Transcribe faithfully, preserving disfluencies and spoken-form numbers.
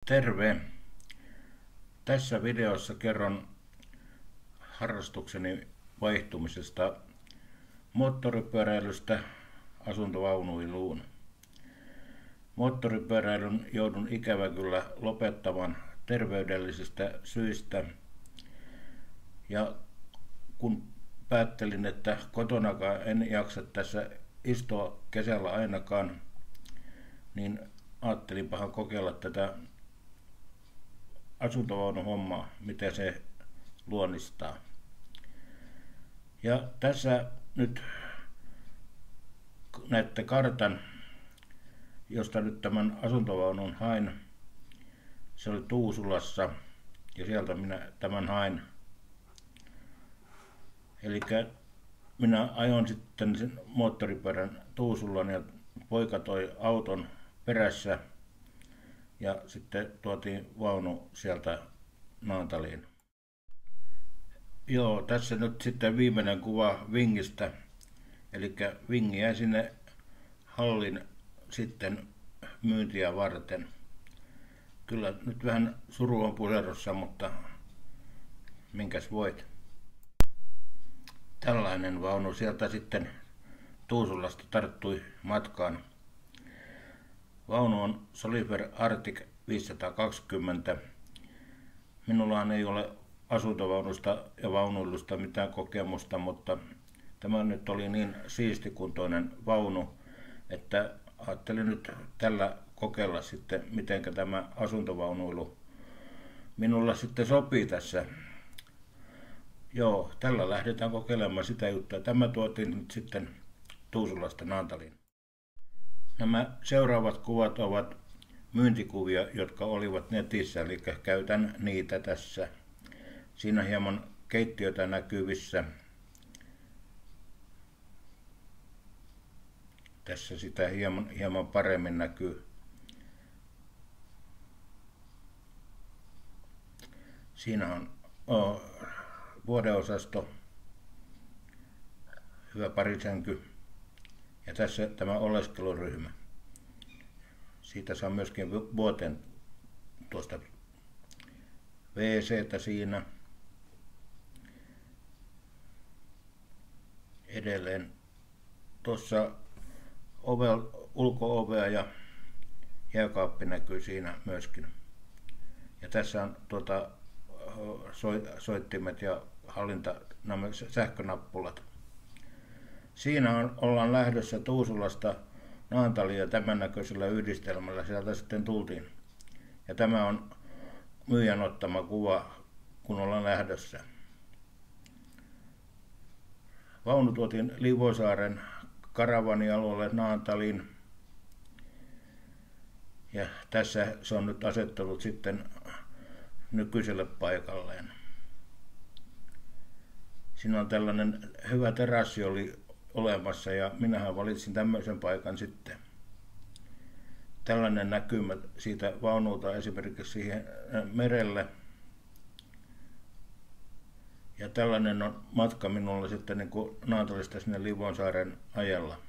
Terve! Tässä videossa kerron harrastukseni vaihtumisesta moottoripyöräilystä asuntovaunuiluun. Moottoripyöräilyn joudun ikävä kyllä lopettamaan terveydellisistä syistä. Ja kun päättelin, että kotonakaan en jaksa tässä istua kesällä ainakaan, niin ajattelinpahan kokeilla tätä asuntovaunuhommaa, mitä se luonnistaa. Ja tässä nyt näette kartan, josta nyt tämän asuntovaunun hain. Se oli Tuusulassa ja sieltä minä tämän hain. Eli minä ajoin sitten sen moottoripyörän Tuusulan ja poika toi auton perässä ja sitten tuotiin vaunu sieltä Naantaliin. Joo, tässä nyt sitten viimeinen kuva Vingistä. Eli Vingi jäi sinne hallin sitten myyntiä varten. Kyllä nyt vähän suru on puserossa, mutta minkäs voit. Tällainen vaunu sieltä sitten Tuusulasta tarttui matkaan. Vaunu on Soliver Arctic viisisataakaksikymmentä. Minulla ei ole asuntovaunusta ja vaunuilusta mitään kokemusta, mutta tämä nyt oli niin siistikuntoinen vaunu, että ajattelin nyt tällä kokeilla sitten, miten tämä asuntovaunuilu minulla sitten sopii tässä. Joo, tällä lähdetään kokeilemaan sitä juttua. Tämä tuotiin nyt sitten Tuusulasta Naantaliin. Nämä seuraavat kuvat ovat myyntikuvia, jotka olivat netissä, eli käytän niitä tässä. Siinä hieman keittiötä näkyvissä. Tässä sitä hieman, hieman paremmin näkyy. Siinä on oh, vuodeosasto, hyvä parisänky ja tässä tämä oleskeluryhmä. Siitä saa myöskin vuoteen tuosta WC:tä siinä. Edelleen tuossa ulko-ovea ja jääkaappi näkyy siinä myöskin. Ja tässä on tuota, soittimet ja hallinta, sähkönappulat. Siinä on, ollaan lähdössä Tuusulasta Naantaliin ja tämän näköisellä yhdistelmällä sieltä sitten tultiin. Ja tämä on myyjän ottama kuva, kun ollaan lähdössä. Vaunu tuotiin Livosaaren karavanialueelle Naantaliin. Ja tässä se on nyt asettunut sitten nykyiselle paikalleen. Siinä on tällainen hyvä terassi oli olemassa ja minähän valitsin tämmöisen paikan sitten. Tällainen näkymä siitä vaunulta esimerkiksi siihen merelle. Ja tällainen on matka minulla sitten niin kuin Naantalista sinne Livonsaaren ajalla.